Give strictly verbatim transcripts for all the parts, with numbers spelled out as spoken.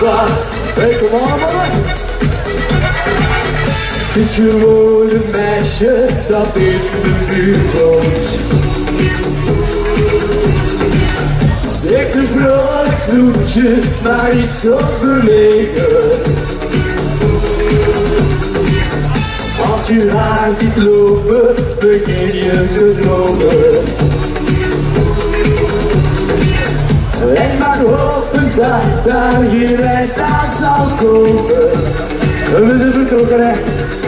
vast. Hey, kom aan mannen. Het is gewoon een meisje dat in de buurt woont. Zegt een vrolijk snoetje, maar is zo verlegen. Als je haar ziet lopen, begin je te dromen. En maar hopen dat daar geen eind aan zal komen. We willen vertrokken hè.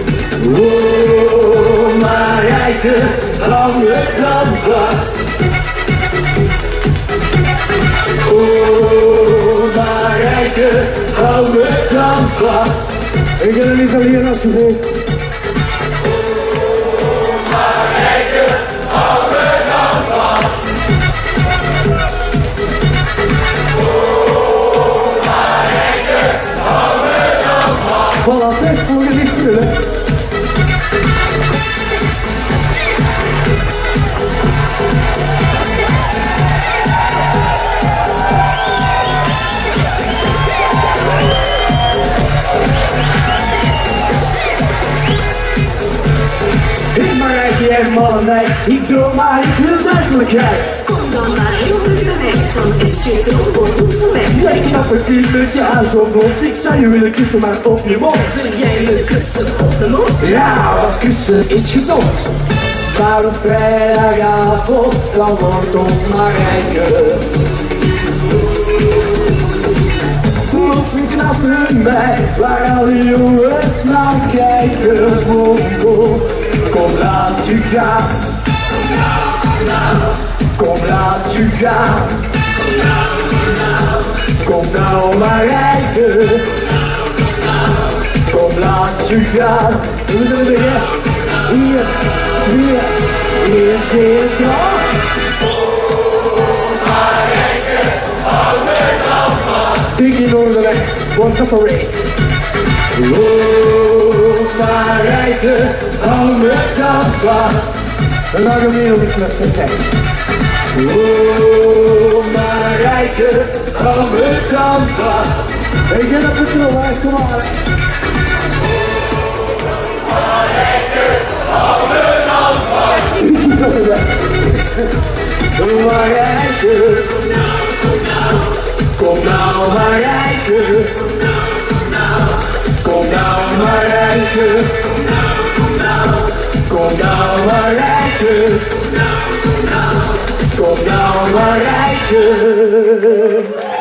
Oh, Marijke, hou me dan vast. Oh, Marijke, hou me dan vast. Ik ga er niet van hier alsjeblieft. Oh, Marijke, hou me dan vast. Oh, Marijke, hou me dan vast. Voilà, zeg voor je niet vullen. Ik Marijke en malle meid, ik droom maar ik wil duidelijkheid. Kom dan maar heel verwend, dan is je droom voor goed verwend. Jij knappe kind met je haar zo blond, ik zou je willen kussen maar op je mond. Wil jij me kussen op de mond? Ja, want kussen is gezond. Maar op vrijdagavond, dan wordt ons Marijke. Plots een knappe meid, waar alle jongens naar kijken. Boom, boom. Kom laat je gaan. Kom laat je gaan. Kom nou Marijke. Kom laat je gaan. We moeten het weer. Hier, hier, hier, hier, klaar. Oh, Marijke, hou me dan vast. Zing je door de weg, wordt geparade. Oh, Marijke, hou me dan vast. En dan gaan we nog iets met te zeggen. Oh, Marijke, hou me dan vast. Ik ga op de trommel, kom maar. Marijke, hou me dan vast. Oh, Marijke, kom nou Marijke. Kom nou Marijke. Kom nou Marijke. Kom nou Marijke.